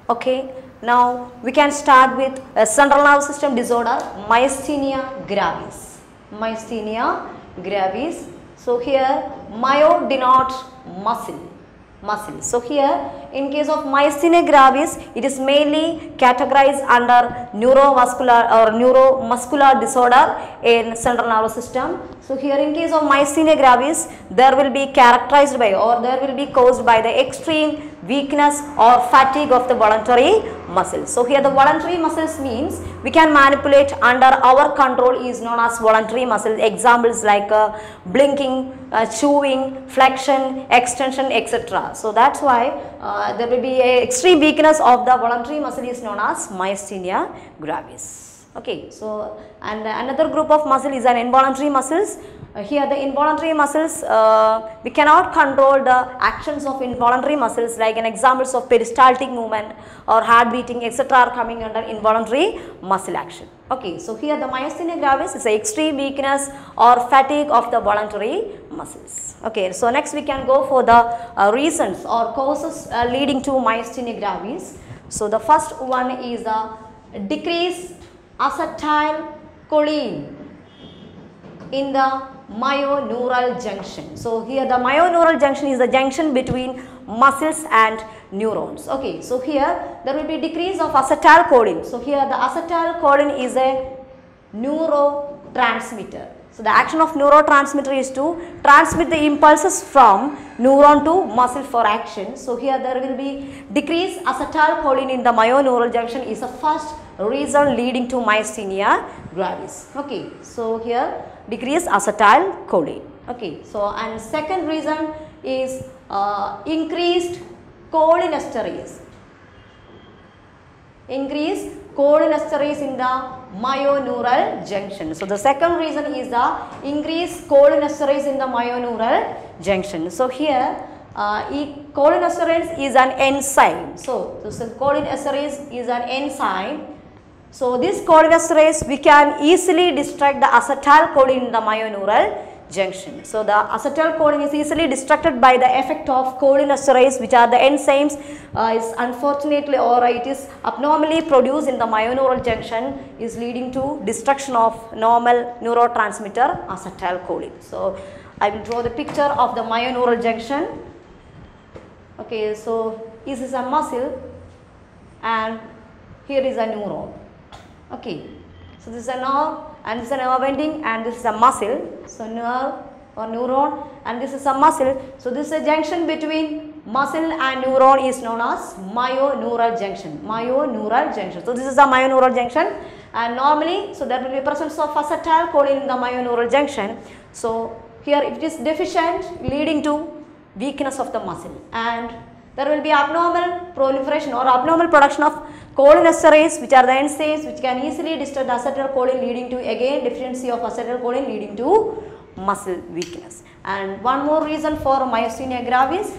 Okay, now we can start with a central nervous system disorder, myasthenia gravis. Myasthenia gravis. So here myo denotes muscle. So here in case of myasthenia gravis, it is mainly categorized under neurovascular or neuromuscular disorder in central nervous system. So here in case of myasthenia gravis, there will be characterized by or there will be caused by the extreme weakness or fatigue of the voluntary muscles. So here the voluntary muscles means we can manipulate under our control is known as voluntary muscles. Examples like blinking, chewing, flexion, extension, etc. So that's why there will be a extreme weakness of the voluntary muscle is known as myasthenia gravis. Okay, so and another group of muscle is an involuntary muscles. Here the involuntary muscles, we cannot control the actions of involuntary muscles, like an examples of peristaltic movement or heart beating etc. are coming under involuntary muscle action. Okay, so here the myasthenia gravis is a extreme weakness or fatigue of the voluntary muscles. Okay, so next we can go for the reasons or causes leading to myasthenia gravis. So the first one is the decreased acetylcholine in the myoneural junction. So here the myoneural junction is the junction between muscles and neurons. Okay, so here there will be decrease of acetylcholine. So here the acetylcholine is a neurotransmitter. So the action of neurotransmitter is to transmit the impulses from neuron to muscle for action. So here there will be decreased acetylcholine in the myoneural junction is the first reason leading to myasthenia gravis. Okay, so here decreased acetylcholine. Okay, so and second reason is increased cholinesterase. Increased cholinesterase in the myoneural junction. So the second reason is the increased cholinesterase in the myoneural junction. So here cholinesterase is an enzyme. So cholinesterase is an enzyme. So this cholinesterase we can easily distract the acetylcholine in the myoneural junction. So the acetylcholine is easily distracted by the effect of cholinesterase, which are the enzymes is unfortunately or it is abnormally produced in the myoneural junction, is leading to destruction of normal neurotransmitter acetylcholine. So I will draw the picture of the myoneural junction. Okay, so this is a muscle and here is a neuron. Okay, so this is a nerve and this is a nerve ending and this is a muscle. So nerve or neuron and this is a muscle. So this is a junction between muscle and neuron is known as myoneural junction. Myoneural junction. So this is a myoneural junction and normally so there will be presence of acetylcholine in the myoneural junction. So here it is deficient leading to weakness of the muscle and there will be abnormal proliferation or abnormal production of cholinesterase, which are the enzymes which can easily distract the acetylcholine, leading to again deficiency of acetylcholine leading to muscle weakness. And one more reason for myasthenia gravis,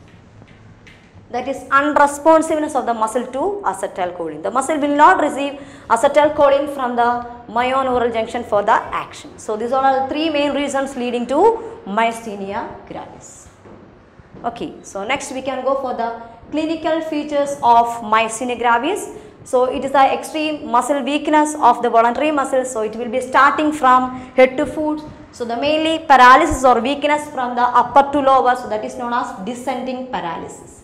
that is unresponsiveness of the muscle to acetylcholine. The muscle will not receive acetylcholine from the myoneural junction for the action. So these are the three main reasons leading to myasthenia gravis. Okay, so next we can go for the clinical features of myasthenia gravis. So it is the extreme muscle weakness of the voluntary muscles. So it will be starting from head to foot. So the mainly paralysis or weakness from the upper to lower. So that is known as descending paralysis.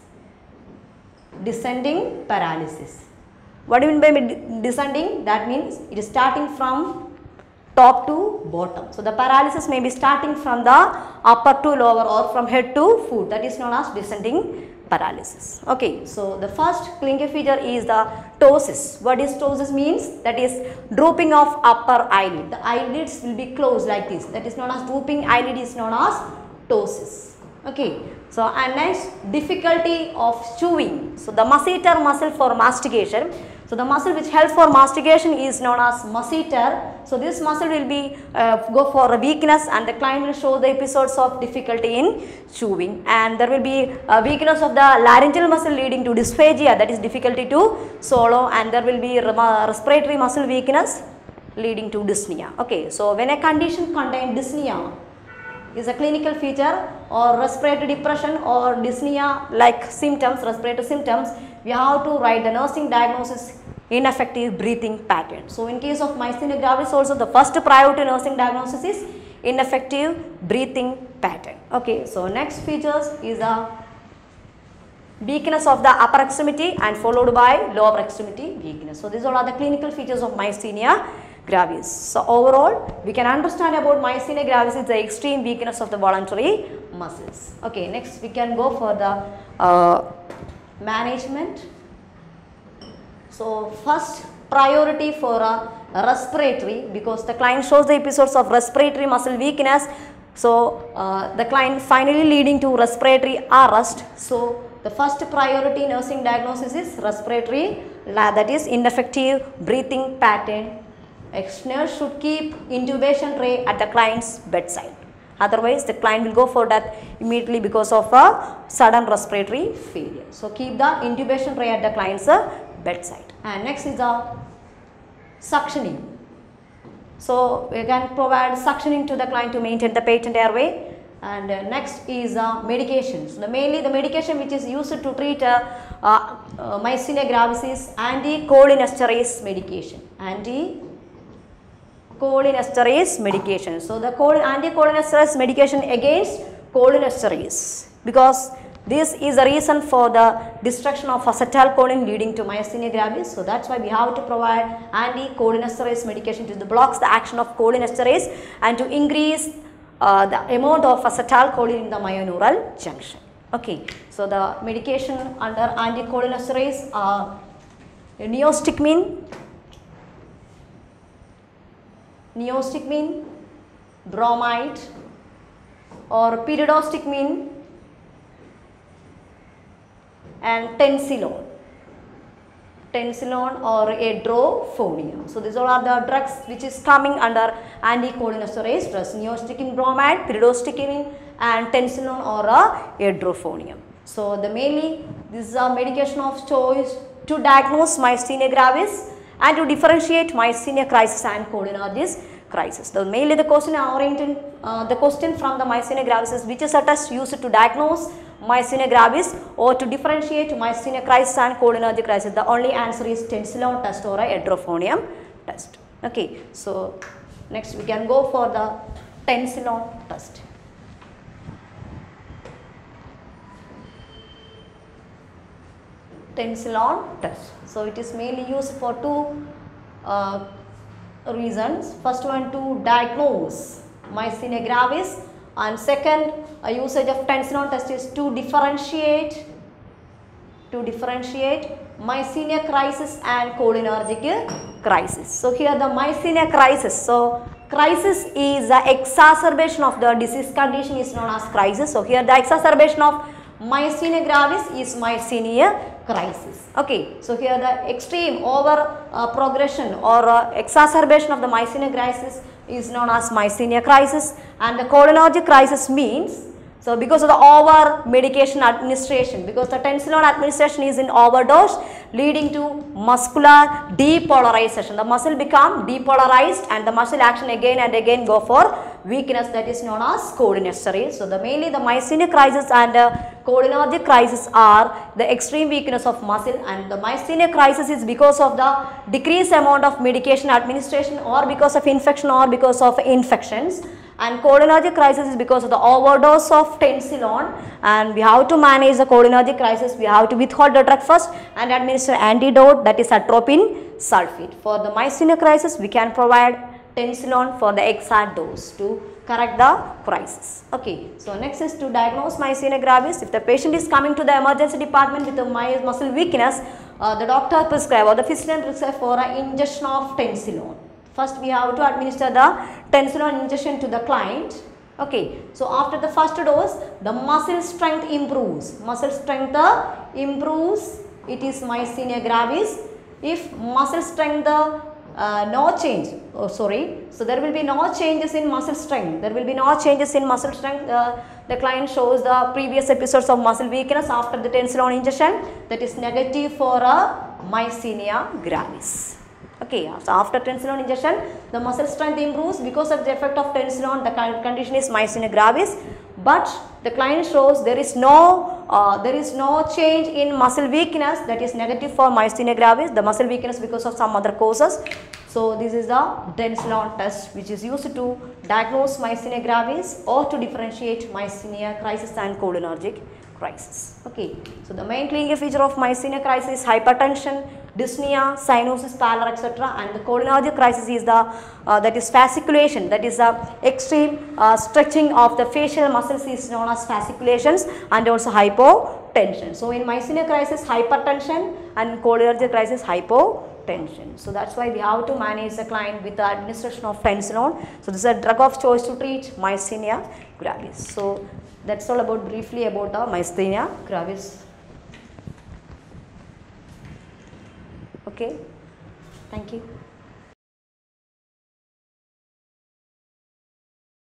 Descending paralysis. What do you mean by descending? That means it is starting from top to bottom. So the paralysis may be starting from the upper to lower or from head to foot. That is known as descending paralysis. Okay, so the first clinical feature is the ptosis. What is ptosis means? That is drooping of upper eyelid. The eyelids will be closed like this. That is known as drooping eyelid is known as ptosis. Okay, so and next difficulty of chewing. So the masseter muscle for mastication. So the muscle which helps for mastication is known as masseter. So this muscle will be go for a weakness and the client will show the episodes of difficulty in chewing, and there will be a weakness of the laryngeal muscle leading to dysphagia, that is difficulty to swallow, and there will be respiratory muscle weakness leading to dyspnea. Okay, so when a condition contains dyspnea, is a clinical feature or respiratory depression or dyspnea like symptoms, respiratory symptoms, we have to write the nursing diagnosis ineffective breathing pattern. So, in case of myasthenia gravis also the first priority nursing diagnosis is ineffective breathing pattern. Okay, so next features is a weakness of the upper extremity and followed by lower extremity weakness. So, these all are the clinical features of myasthenia gravis. So, overall we can understand about myasthenia gravis is the extreme weakness of the voluntary muscles. Okay, next we can go for the management. So, first priority for a respiratory, because the client shows the episodes of respiratory muscle weakness. So, the client finally leading to respiratory arrest. So, the first priority nursing diagnosis is respiratory, that is ineffective breathing pattern. Nurse should keep intubation tray at the client's bedside. Otherwise, the client will go for death immediately because of a sudden respiratory failure. So, keep the intubation tray at the client's bedside. And next is the suctioning. So, we can provide suctioning to the client to maintain the patent airway. And next is medications. Mainly the medication which is used to treat myasthenia gravis is anticholinesterase medication. Anticholinesterase medication. So, the anticholinesterase medication against cholinesterase, because this is the reason for the destruction of acetylcholine leading to myasthenia gravis. So, that is why we have to provide anticholinesterase medication to blocks the action of cholinesterase and to increase the amount of acetylcholine in the myoneural junction. Okay. So, the medication under anticholinesterase are neostigmine, bromide or pyridostigmine and tensilone or edrophonium. So, these all are the drugs which is coming under anticholinesterase drugs, neostigmine, bromide, pyridostigmine and tensilone or edrophonium. So, the mainly this is a medication of choice to diagnose myasthenia gravis and to differentiate myasthenia crisis and cholinergic crisis. So, mainly the question oriented the question from the myasthenia gravis is which is a test used to diagnose myasthenia gravis or to differentiate myasthenia crisis and cholinergic crisis. The only answer is tensilone test or a edrophonium test. Okay. So, next we can go for the tensilone test. Tensilone test. So, it is mainly used for two reasons. First one, to diagnose myasthenia gravis, and second usage of tensilone test is to differentiate myasthenia crisis and cholinergic crisis. So, here the myasthenia crisis. So, crisis is the exacerbation of the disease condition is known as crisis. So, here the exacerbation of myasthenia gravis is myasthenia crisis. Okay. So, here the extreme over progression or exacerbation of the myasthenia crisis is known as myasthenia crisis, and the cholinergic crisis means, so because of the over medication administration, because the tensilone administration is in overdose leading to muscular depolarization, the muscle become depolarized and the muscle action again and again go for weakness, that is known as cholinesterase. So, the mainly the myasthenia crisis and cholinergic crisis are the extreme weakness of muscle, and the myasthenia crisis is because of the decreased amount of medication administration or because of infection or because of infections, and cholinergic crisis is because of the overdose of tensilone, and we have to manage the cholinergic crisis. We have to withhold the drug first and administer antidote, that is atropine sulfate. For the myasthenia crisis we can provide tensilone for the exact dose to correct the crisis. Okay. So, next is to diagnose myasthenia gravis. If the patient is coming to the emergency department with a muscle weakness, the doctor prescribe or the physician prescribe for an injection of tensilone. First we have to administer the tensilone injection to the client. Okay. So, after the first dose the muscle strength improves, it is myasthenia gravis. If muscle strength no change, so there will be no changes in muscle strength, the client shows the previous episodes of muscle weakness after the tensilone injection, that is negative for a myasthenia gravis. Okay, so after tensinon injection, the muscle strength improves because of the effect of tensinon. The condition is myasthenia gravis, but the client shows there is no change in muscle weakness. That is negative for myasthenia gravis. The muscle weakness because of some other causes. So this is the tensinon test, which is used to diagnose myasthenia gravis or to differentiate myasthenia crisis and cholinergic crisis. Okay, so the main clinical feature of myasthenia crisis is hypertension, dyspnea, cyanosis, pallor, etc. And the cholinergic crisis is the that is fasciculation, that is the extreme stretching of the facial muscles is known as fasciculations, and also hypotension. So in myasthenia crisis, hypertension, and cholinergic crisis, hypotension. So that's why we have to manage the client with the administration of tensinon. So this is a drug of choice to treat myasthenia gravis. So that's all about briefly about the myasthenia gravis. Okay, thank you.